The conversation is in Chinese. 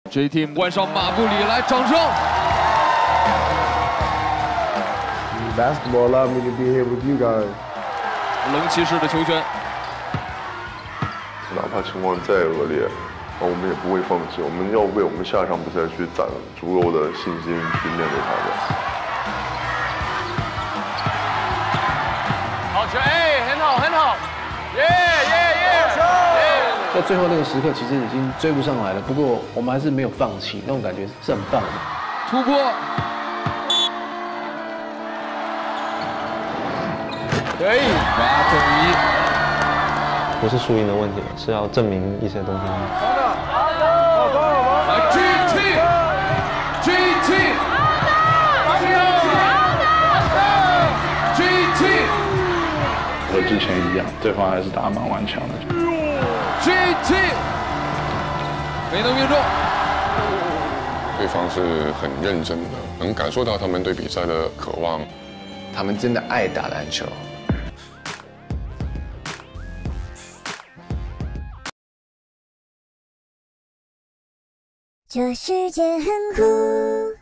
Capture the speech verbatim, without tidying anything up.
J Team 冠上马布里，来掌声。 Basketball allowed me to be here with you guys. 龙骑士的球权， 哪怕情况再恶劣，我们也不会放弃。我们要为我们下场比赛去攒足够的信心去面对他的。 好球，哎，很好，很好，耶耶耶！ 在最后那个时刻，其实已经追不上来了。不过我们还是没有放弃，那种感觉是很棒的。 突破，可以，八等一。 不是输赢的问题了，是要证明一些东西。 好的，好的，好的，好的。 来 ，G Team，G Team，G Team， 和之前一样，对方还是打蛮顽强的。 G Team， 没能命中。 对方是很认真的，能感受到他们对比赛的渴望。 他们真的爱打篮球。 这世界很酷。